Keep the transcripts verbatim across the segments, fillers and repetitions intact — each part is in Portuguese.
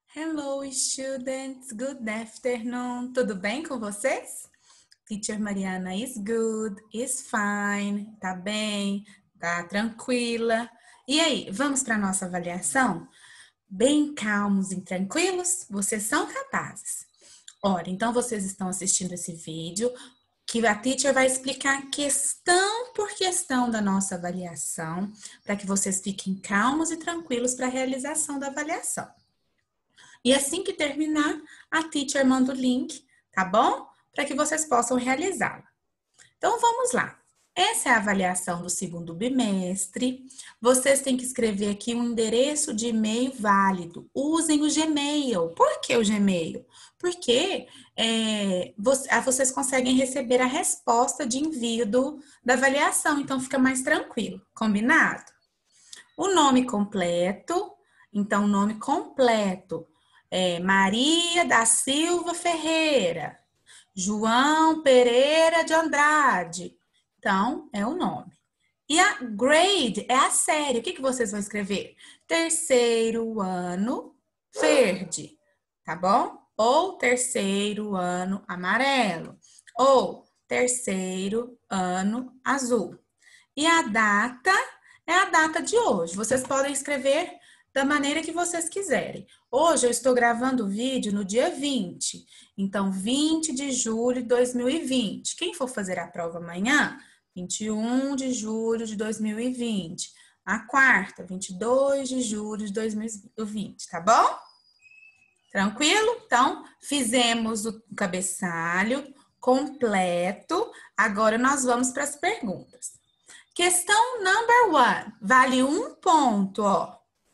Hello, students. Good afternoon. Tudo bem com vocês? Teacher Mariana is good, is fine, tá bem, tá tranquila. E aí, vamos para nossa avaliação? Bem calmos e tranquilos? Vocês são capazes. Ora, então vocês estão assistindo esse vídeo que a teacher vai explicar questão por questão da nossa avaliação, para que vocês fiquem calmos e tranquilos para a realização da avaliação. E assim que terminar, a teacher manda o link, tá bom? Para que vocês possam realizá-la. Então, vamos lá. Essa é a avaliação do segundo bimestre. Vocês têm que escrever aqui um endereço de e-mail válido. Usem o Gmail. Por que o Gmail? Porque é, vocês conseguem receber a resposta de envio do, da avaliação, então fica mais tranquilo. Combinado? O nome completo. Então, o nome completo. É Maria da Silva Ferreira, João Pereira de Andrade. Então, é o nome. E a grade é a série. O que, que vocês vão escrever? Terceiro ano verde, tá bom? Ou terceiro ano amarelo. Ou terceiro ano azul. E a data é a data de hoje. Vocês podem escrever da maneira que vocês quiserem. Hoje eu estou gravando o vídeo no dia vinte, então vinte de julho de dois mil e vinte. Quem for fazer a prova amanhã, vinte e um de julho de dois mil e vinte. A quarta, vinte e dois de julho de dois mil e vinte, tá bom? Tranquilo? Então, fizemos o cabeçalho completo. Agora nós vamos para as perguntas. Questão number one, vale um ponto, ó.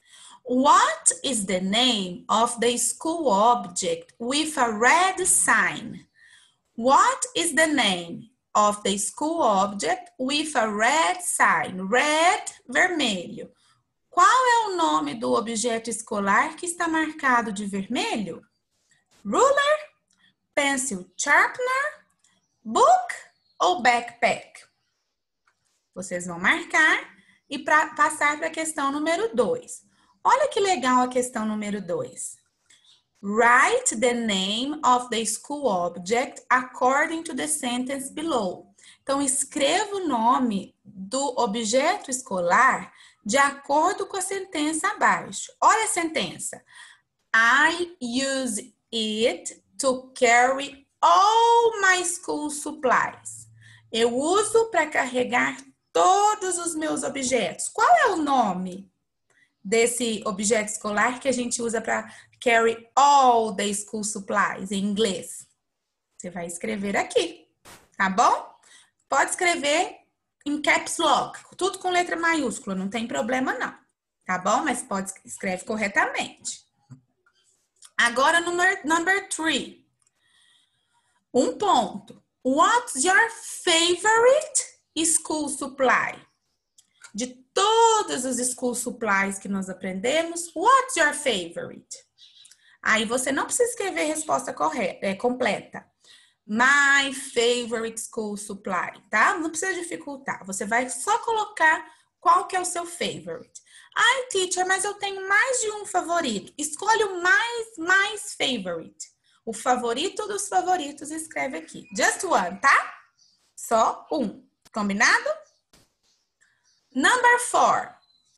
What is the name of the school object with a red sign? What is the name of the school object with a red sign? Red, vermelho. Qual é o nome do objeto escolar que está marcado de vermelho? Ruler, pencil sharpener, book ou backpack? Vocês vão marcar e pra, passar para a questão número dois. Olha que legal a questão número dois. Write the name of the school object according to the sentence below. Então, escreva o nome do objeto escolar de acordo com a sentença abaixo. Olha a sentença. I use it to carry all my school supplies. Eu uso para carregar todos os meus objetos. Qual é o nome desse objeto escolar que a gente usa para carry all the school supplies em inglês? Você vai escrever aqui, tá bom? Pode escrever em caps lock, tudo com letra maiúscula, não tem problema não, tá bom? Mas pode escrever corretamente. Agora, number, number three. Um ponto. What's your favorite school supply? De todos os school supplies que nós aprendemos, what's your favorite? Aí você não precisa escrever a resposta correta, é, completa. My favorite school supply, tá? Não precisa dificultar. Você vai só colocar qual que é o seu favorite. Ai, teacher, mas eu tenho mais de um favorito. Escolhe o mais, mais favorite. O favorito dos favoritos, escreve aqui. Just one, tá? Só um. Combinado? Number four,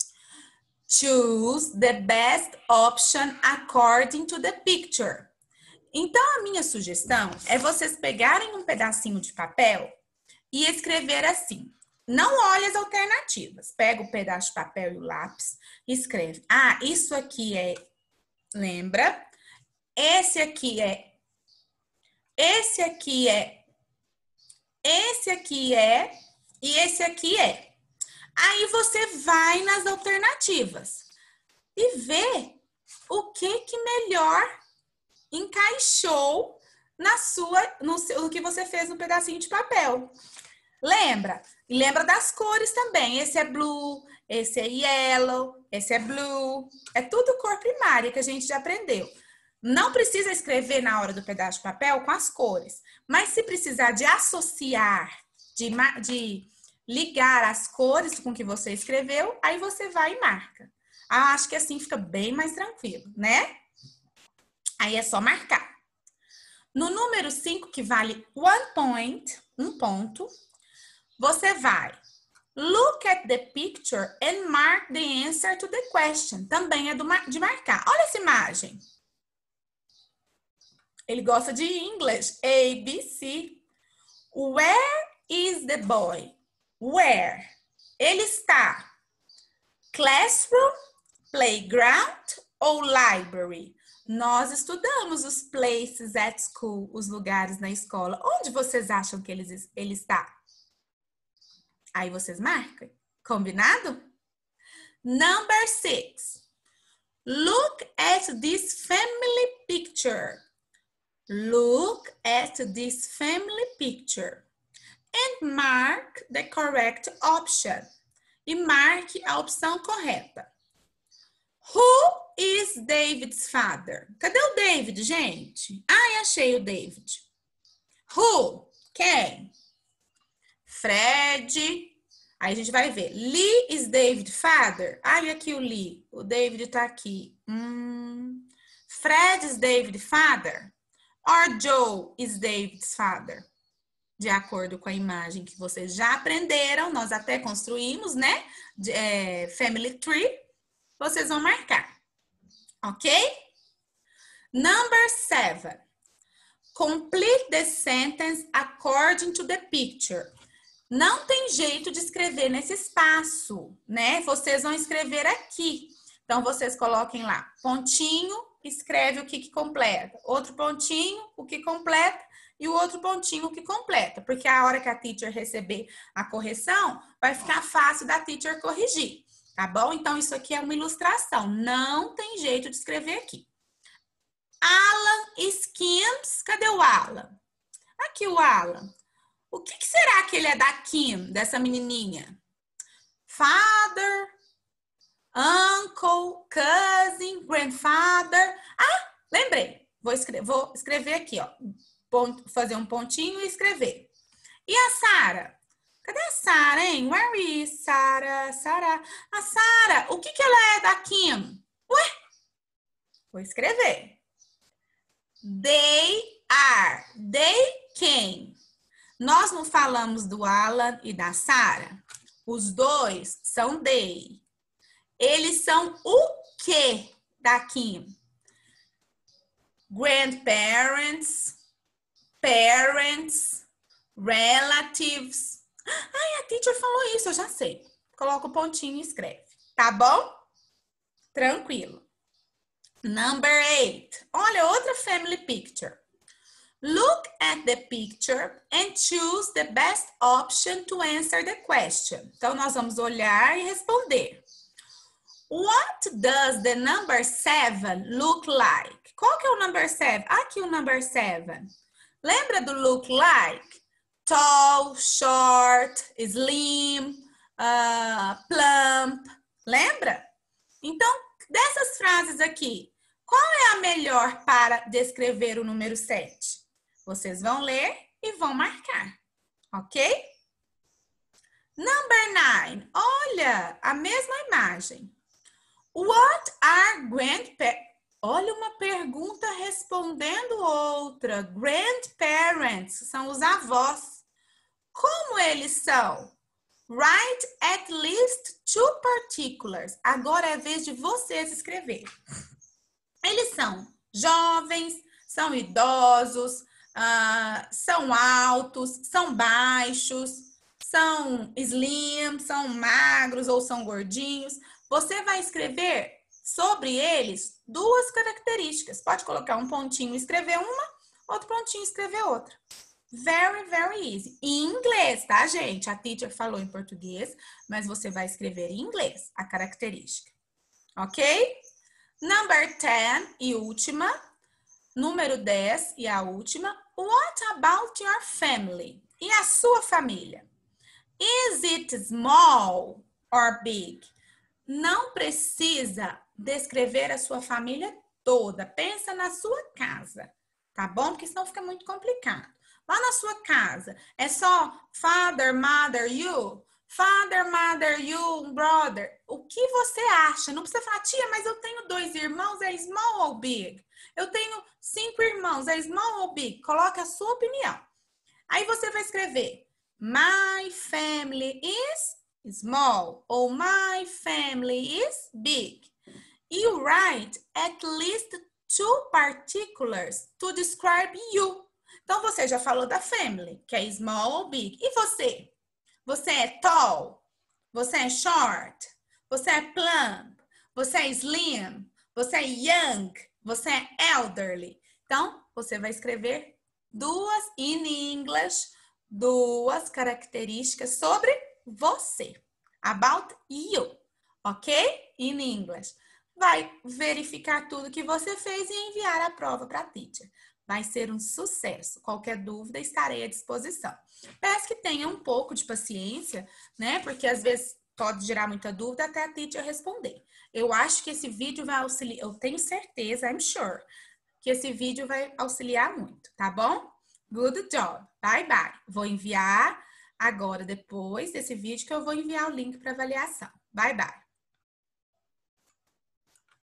choose the best option according to the picture. Então, a minha sugestão é vocês pegarem um pedacinho de papel e escrever assim. Não olhe as alternativas. Pega o pedaço de papel e o lápis e escreve. Ah, isso aqui é, lembra? Esse aqui é, esse aqui é, esse aqui é e esse aqui é. Aí você vai nas alternativas e vê o que que melhor encaixou na sua, no, seu, no que você fez no pedacinho de papel. Lembra? E lembra das cores também. Esse é blue, esse é yellow, esse é blue. É tudo cor primária que a gente já aprendeu. Não precisa escrever na hora do pedaço de papel com as cores. Mas se precisar de associar, de... de ligar as cores com que você escreveu, aí você vai e marca. Ah, acho que assim fica bem mais tranquilo, né? Aí é só marcar. No número cinco, que vale one point, um ponto, você vai look at the picture and mark the answer to the question. Também é do, de marcar. Olha essa imagem. Ele gosta de inglês. A, B, C. Where is the boy? Where? Ele está classroom, playground ou library? Nós estudamos os places at school, os lugares na escola. Onde vocês acham que ele, ele está? Aí vocês marcam. Combinado? Number six. Look at this family picture. Look at this family picture. And mark the correct option. E marque a opção correta. Who is David's father? Cadê o David, gente? Ai, achei o David. Who? Quem? Fred. Aí a gente vai ver. Lee is David's father. Olha aqui o Lee. O David tá aqui. Hum. Fred is David's father? Or Joe is David's father? De acordo com a imagem que vocês já aprenderam, nós até construímos, né? De, é, family tree. Vocês vão marcar. Ok? Number seven. Complete the sentence according to the picture. Não tem jeito de escrever nesse espaço, né? Vocês vão escrever aqui. Então, vocês coloquem lá, pontinho, escreve o que, que completa. Outro pontinho, o que completa. E o outro pontinho, o que completa. Porque a hora que a teacher receber a correção, vai ficar fácil da teacher corrigir. Tá bom? Então, isso aqui é uma ilustração. Não tem jeito de escrever aqui. Alan Skims. Cadê o Alan? Aqui o Alan. O que, que será que ele é da Kim, dessa menininha? Father, uncle, cousin, grandfather. Ah, lembrei. Vou escrever, vou escrever aqui, ó. Ponto, fazer um pontinho e escrever. E a Sara? Cadê a Sara, hein? Where is Sara? Sara. A Sara, o que, que ela é da Kim? Ué? Vou escrever. They are. They quem? Nós não falamos do Alan e da Sara? Os dois são they. Eles são o que da Kim? Grandparents, parents, relatives. Ai, a teacher falou isso, eu já sei. Coloca o pontinho e escreve. Tá bom? Tranquilo. Number eight. Olha, outra family picture. Look at the picture and choose the best option to answer the question. Então, nós vamos olhar e responder. What does the number seven look like? Qual que é o number seven? Aqui o number seven. Lembra do look like? Tall, short, slim, uh, plump. Lembra? Então, dessas frases aqui, qual é a melhor para descrever o número sete? Vocês vão ler e vão marcar, ok? Number nine. Olha, a mesma imagem. What are grandparents? Olha uma pergunta respondendo outra. Grandparents são os avós. Como eles são? Write at least two particulars. Agora é a vez de vocês escrever. Eles são jovens, são idosos, uh, são altos, são baixos, são slim, são magros ou são gordinhos. Você vai escrever sobre eles duas características. Pode colocar um pontinho e escrever uma, outro pontinho e escrever outra. Very, very easy. Em inglês, tá, gente? A teacher falou em português, mas você vai escrever em inglês a característica. Ok? Number ten e última. Número dez e a última. What about your family? E a sua família? Is it small or big? Não precisa descrever a sua família toda. Pensa na sua casa, tá bom? Porque senão fica muito complicado. Lá na sua casa, é só father, mother, you? Father, mother, you, brother. O que você acha? Não precisa falar, tia, mas eu tenho dois irmãos, é small ou big? Eu tenho cinco irmãos, é small ou big? Coloque a sua opinião. Aí você vai escrever, my family is small ou my family is big. You write at least two particulars to describe you. Então, você já falou da family, que é small ou big. E você? Você é tall? Você é short? Você é plump? Você é slim? Você é young? Você é elderly? Então, você vai escrever duas, in English, duas características sobre você. About you. Ok? In English. Vai verificar tudo que você fez e enviar a prova para a teacher. Vai ser um sucesso. Qualquer dúvida, estarei à disposição. Peço que tenha um pouco de paciência, né? Porque às vezes pode gerar muita dúvida até a teacher responder. Eu acho que esse vídeo vai auxiliar, eu tenho certeza, I'm sure, que esse vídeo vai auxiliar muito, tá bom? Good job. Bye, bye. Vou enviar agora, depois desse vídeo, que eu vou enviar o link para avaliação. Bye, bye.